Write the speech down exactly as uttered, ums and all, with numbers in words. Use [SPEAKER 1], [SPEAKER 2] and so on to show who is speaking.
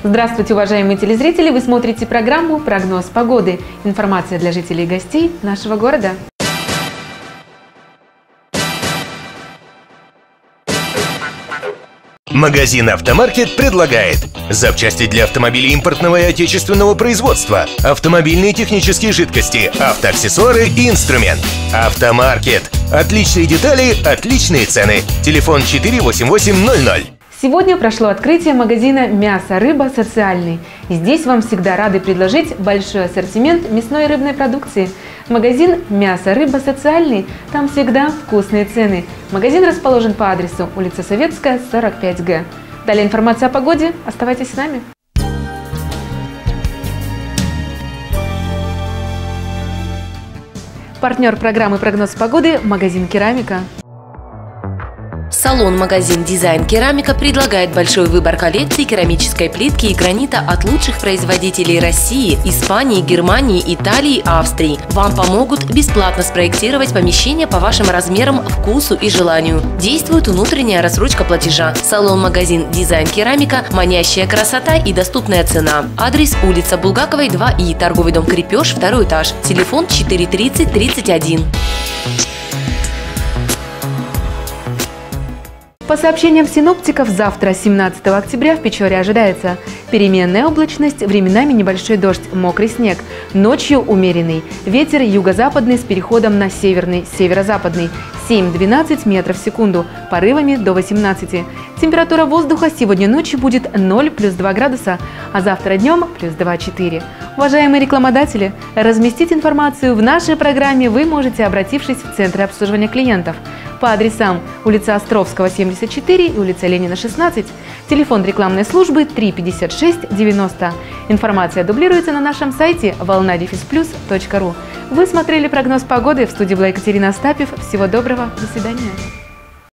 [SPEAKER 1] Здравствуйте, уважаемые телезрители! Вы смотрите программу «Прогноз погоды». Информация для жителей и гостей нашего города.
[SPEAKER 2] Магазин «Автомаркет» предлагает запчасти для автомобилей импортного и отечественного производства, автомобильные технические жидкости, автоаксессуары и инструмент. «Автомаркет». Отличные детали, отличные цены. Телефон четыре восемь восемь ноль ноль.
[SPEAKER 1] Сегодня прошло открытие магазина «Мясо, рыба, социальный». И здесь вам всегда рады предложить большой ассортимент мясной и рыбной продукции. Магазин «Мясо, рыба, социальный». Там всегда вкусные цены. Магазин расположен по адресу улица Советская, сорок пять Г. Далее информация о погоде. Оставайтесь с нами. Партнер программы «Прогноз погоды» – магазин «Керамика».
[SPEAKER 3] Салон-магазин «Дизайн Керамика» предлагает большой выбор коллекций керамической плитки и гранита от лучших производителей России, Испании, Германии, Италии, Австрии. Вам помогут бесплатно спроектировать помещение по вашим размерам, вкусу и желанию. Действует внутренняя рассрочка платежа. Салон-магазин «Дизайн Керамика» – манящая красота и доступная цена. Адрес: улица Булгаковой, два И, торговый дом «Крепеж», второй этаж. Телефон четыре тридцать тридцать один.
[SPEAKER 1] По сообщениям синоптиков, завтра, семнадцатого октября, в Печоре ожидается переменная облачность, временами небольшой дождь, мокрый снег, ночью умеренный, ветер юго-западный с переходом на северный, северо-западный, семь-двенадцать метров в секунду, порывами до восемнадцати. Температура воздуха сегодня ночью будет ноль плюс два градуса, а завтра днем плюс два-четыре. Уважаемые рекламодатели, разместить информацию в нашей программе вы можете, обратившись в Центры обслуживания клиентов по адресам улица Островского, семьдесят четыре и улица Ленина, шестнадцать. Телефон рекламной службы три пятьдесят шесть девяносто. Информация дублируется на нашем сайте волна дефис плюс точка ру. Вы смотрели прогноз погоды. В студии была Екатерина Остапьев. Всего доброго. До свидания.